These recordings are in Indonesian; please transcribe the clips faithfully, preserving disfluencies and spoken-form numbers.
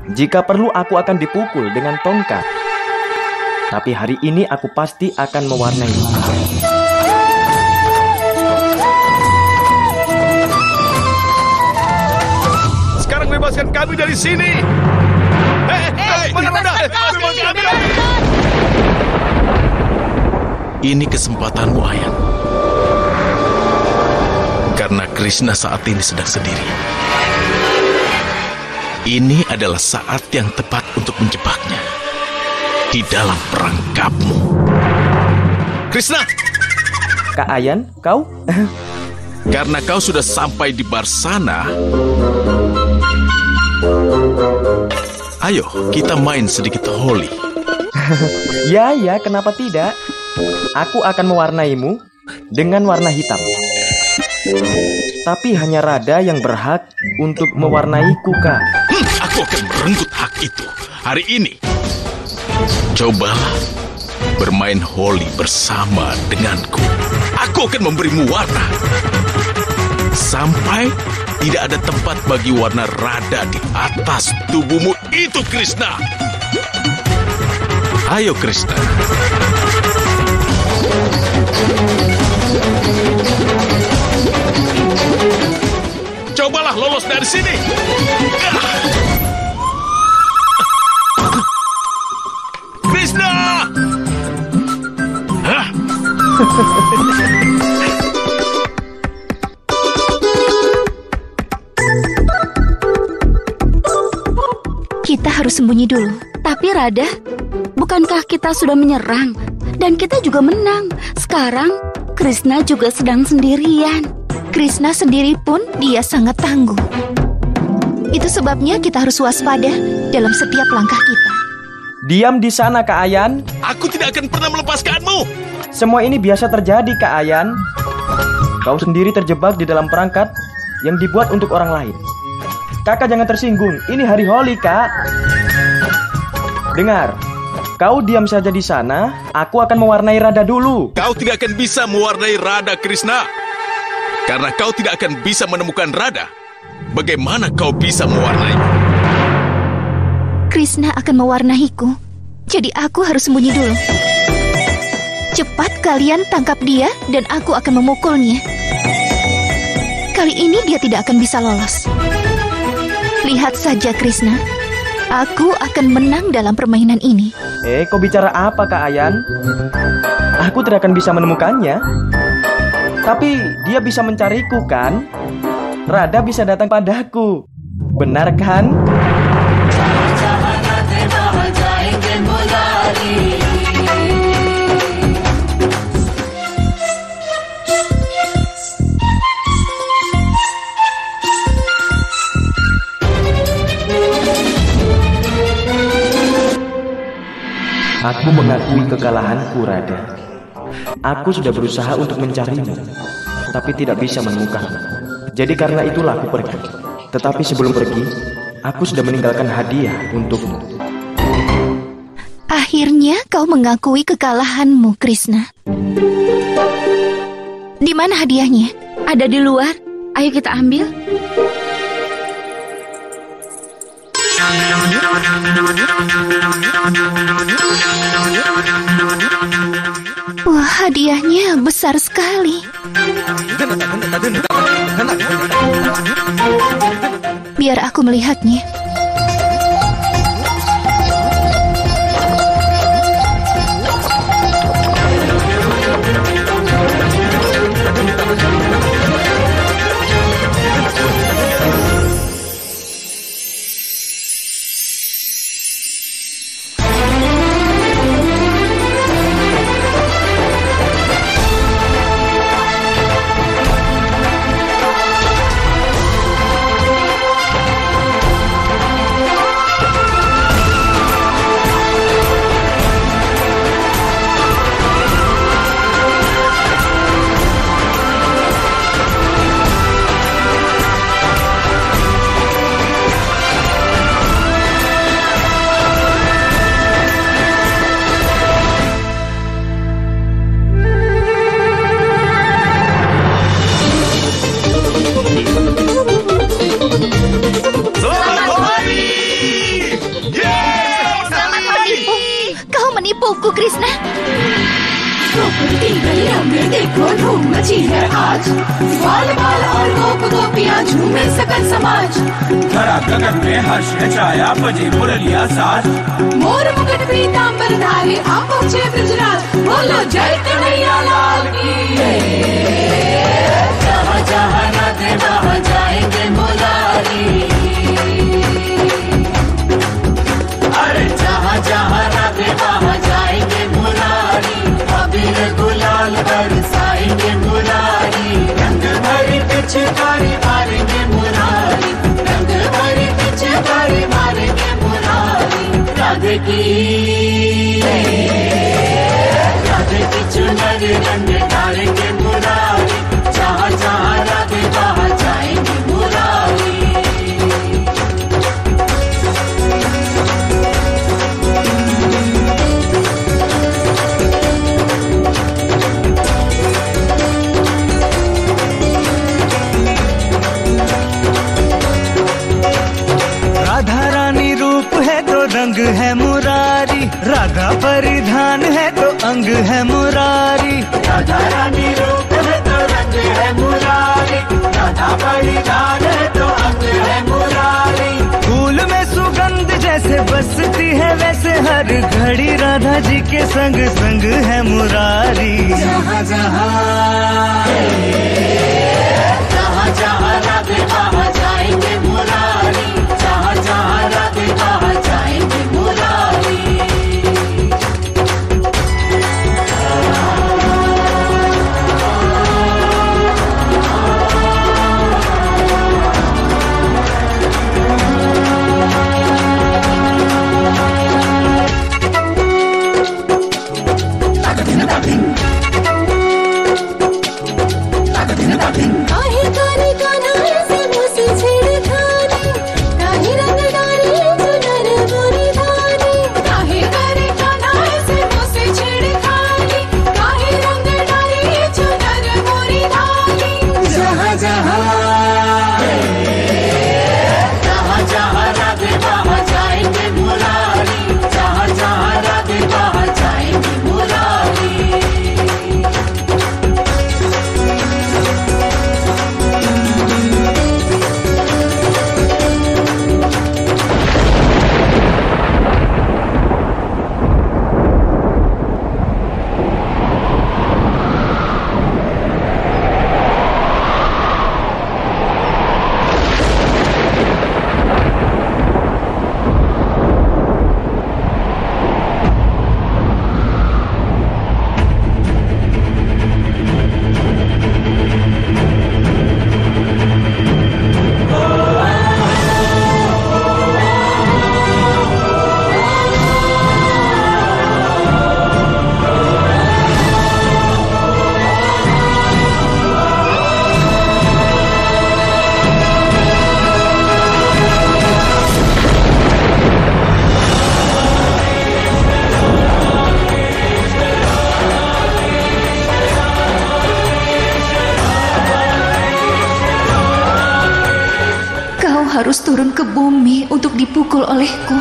Jika perlu aku akan dipukul dengan tongkat. Tapi hari ini aku pasti akan mewarnai. Sekarang bebaskan kami dari sini. Hei, hei, mana Rada? Bebaskan kami. Ini kesempatanmu, Ayan. Karena Krishna saat ini sedang sendiri. Ini adalah saat yang tepat untuk menjebaknya di dalam perangkapmu. Krishna! Kak Ayan, kau? Karena kau sudah sampai di Barsana, ayo kita main sedikit holi. Ya, ya, kenapa tidak? Aku akan mewarnaimu dengan warna hitam. Tapi hanya Rada yang berhak untuk mewarnaiku, Kak. Hmm, aku akan merenggut hak itu hari ini. Cobalah bermain holi bersama denganku. Aku akan memberimu warna. Sampai tidak ada tempat bagi warna Rada di atas tubuhmu itu, Krishna. Ayo, Krishna. Cobalah lolos dari sini. Krishna! Hah? Kita harus sembunyi dulu. Tapi Rada, bukankah kita sudah menyerang? Dan kita juga menang. Sekarang, Krishna juga sedang sendirian. Krishna sendiri pun dia sangat tangguh. Itu sebabnya kita harus waspada dalam setiap langkah kita. Diam di sana, Kak Ayan. Aku tidak akan pernah melepaskanmu. Semua ini biasa terjadi, Kak Ayan. Kau sendiri terjebak di dalam perangkat yang dibuat untuk orang lain. Kakak jangan tersinggung. Ini hari holi, Kak. Dengar. Kau diam saja di sana. Aku akan mewarnai Rada dulu. Kau tidak akan bisa mewarnai Rada, Krishna. Karena kau tidak akan bisa menemukan Rada. Bagaimana kau bisa mewarnai? Krishna akan mewarnaiku. Jadi aku harus sembunyi dulu. Cepat kalian tangkap dia dan aku akan memukulnya. Kali ini dia tidak akan bisa lolos. Lihat saja, Krishna. Aku akan menang dalam permainan ini. Eh, kau bicara apa, Kak Ayan? Aku tidak akan bisa menemukannya. Tapi dia bisa mencariku, kan? Rada bisa datang padaku. Benar, kan? Aku mengakui kekalahanku, Rada. Aku sudah berusaha untuk mencarimu, tapi tidak bisa menemukanmu. Jadi karena itulah aku pergi. Tetapi sebelum pergi, aku sudah meninggalkan hadiah untukmu. Akhirnya kau mengakui kekalahanmu, Krishna. Di mana hadiahnya? Ada di luar. Ayo kita ambil. Wah, hadiahnya besar sekali. Biar aku melihatnya. Tipuku, Krishna. प्रकृति गलियों में देखो धूम मची है आज, बाल बाल और गोप गोपियां झूमे सकल समाज। धरा गगन में हर्ष है छाया, बजे मुरलिया साज। मोर मुकुट पीतांबर धारी, आप पहुंचे ब्रजराज, बोलो जय कन्हैया लाल की। जहाँ जहाँ राधे वहाँ जाएंगे मुरारी, अरे जहाँ जहाँ राधे वहाँ जाएंगे मुरारी। अबीर गुलाल बरसाएंगे मुरारी, रंग भरी पिचकारी मारेंगे मुरारी, रंग भरी पिचकारी मारेंगे मुरारी। राधे की राधे की चुनरी रंग डालेंगे मुरारी, जहाँ जहाँ राधे वहाँ जाएंगे मुरारी। राधा रानी रूप है तो रंग है मुरारी, राधा परिधान है तो अंग है मुरारी। राधा रानी रूप है तो रंग है मुरारी, राधा परिधान है तो अंग है मुरारी। फूल में सुगंध जैसे बसती है, वैसे हर घड़ी राधा जी के संग संग है मुरारी। जहाँ जहाँ जहाँ जहाँ राधे वहाँ जाएंगे मुरारी, जहाँ जहाँ राधे वहाँ जाएंगे मुरारी। काहे काने काना ऐसे मुझसे छेड़खानी, काहे रंग डाली चुनर मोरी धानी। काहे करे काना ऐसे मुझसे छेड़खानी, काहे रंग डाली चुनर मोरी धानी। जहाँ जहाँ जहाँ जहाँ राधे वहाँ जाएंगे मुरारी, जहाँ जहाँ राधे वहाँ जाएंगे Murari. Harus turun ke bumi untuk dipukul olehku.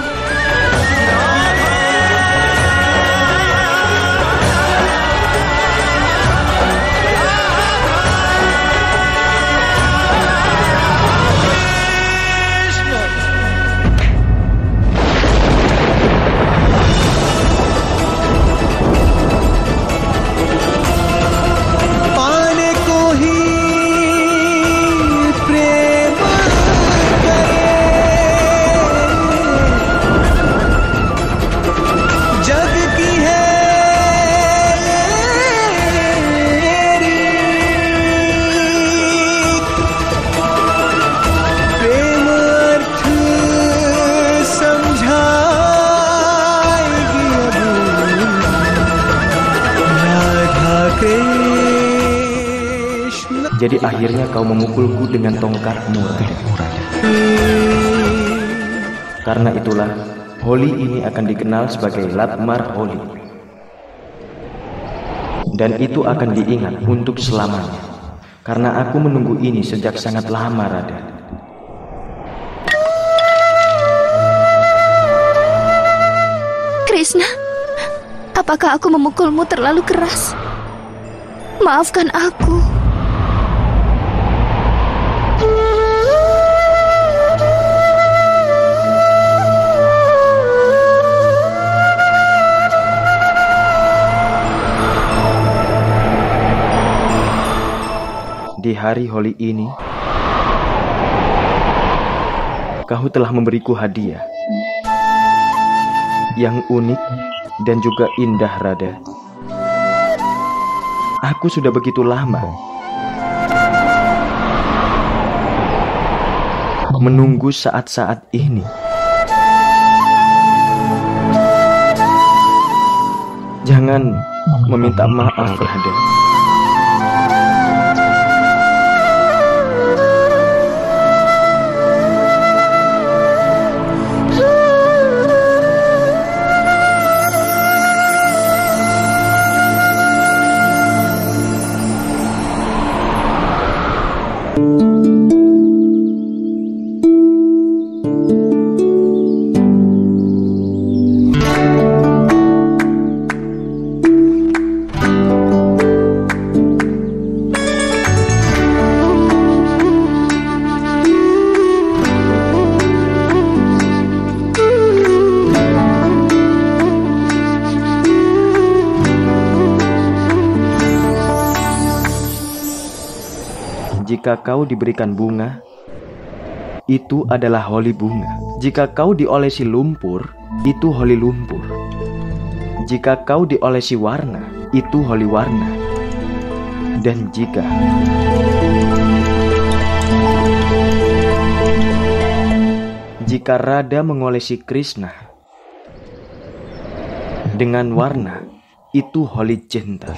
Jadi akhirnya kau memukulku dengan tongkatmu, Radha. Karena itulah, Holi ini akan dikenal sebagai Latmar Holi. Dan itu akan diingat untuk selamanya. Karena aku menunggu ini sejak sangat lama, Radha. Krishna, Apakah aku memukulmu terlalu keras? Maafkan aku. Di hari Holi ini, kau telah memberiku hadiah yang unik dan juga indah, Radha. Aku sudah begitu lama menunggu saat-saat ini. Jangan meminta maaf, Radha. Jika kau diberikan bunga, itu adalah holi bunga. Jika kau diolesi lumpur, itu holi lumpur. Jika kau diolesi warna, itu holi warna. Dan jika Jika Radha mengolesi Krishna dengan warna, itu holi cinta.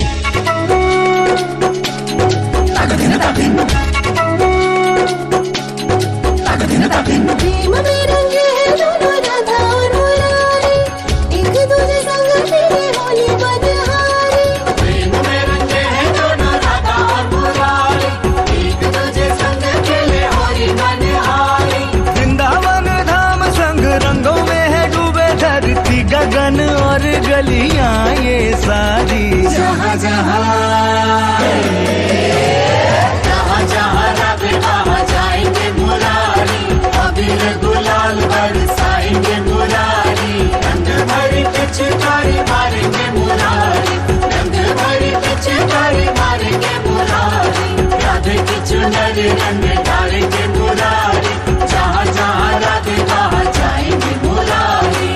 प्रेम में रंगे हैं दोनों राधा और मुरारी, एक दूजे संग तेरे होली बदहारी। प्रेम में रंगे हैं दोनों राधा और मुरारी, एक दूजे संग खेले होली बदहारी। वृंदावन धाम संग रंगों में है डूबे धरती गगन और गलियां ये सारी। जहाँ जहाँ जहाँ राधे वहाँ जाएंगे मुरारी, अबीर गुलाल बरसाएंगे मुरारी। रंग भरी पिचकारी मारेंगे मुरारी, रंग भरी पिचकारी मारेंगे मुरारी। राधे की चुनरी रंग डालेंगे मुरारी, जहाँ जहाँ राधे वहाँ जाएंगे मुरारी।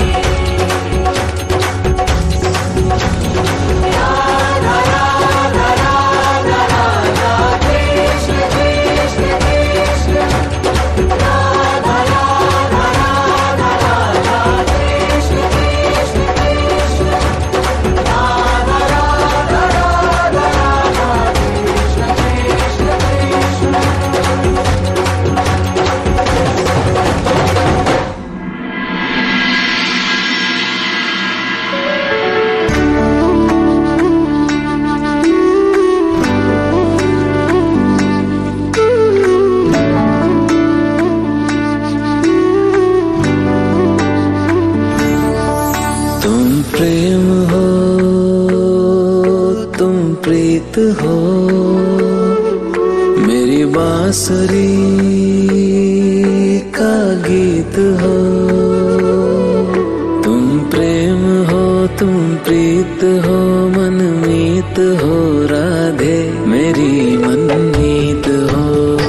राधा राधा राधा राधा कृष्ण कृष्ण कृष्ण, राधा राधा राधा राधा कृष्ण कृष्ण कृष्ण, राधा राधा राधा राधा कृष्ण कृष्ण कृष्ण। तुम प्रेम हो, तुम प्रीत हो, मेरी बांसुरी का गीत हो। तुम प्रेम हो, तुम प्रीत हो, मनमीत हो, राधे मेरी मनमीत हो।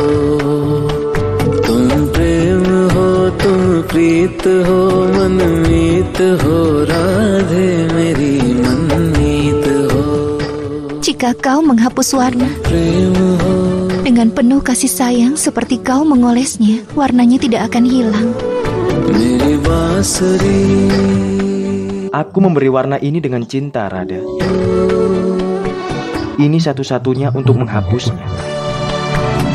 तुम प्रेम हो, तुम प्रीत हो, मनमीत हो, राधे मेरी मनमीत हो। Jika kau menghapus warna प्रेम हो, dengan penuh kasih sayang seperti kau mengolesnya, warnanya tidak akan hilang. मेरी बांसुरी। Aku memberi warna ini dengan cinta, Radha. Ini satu-satunya untuk menghapusnya.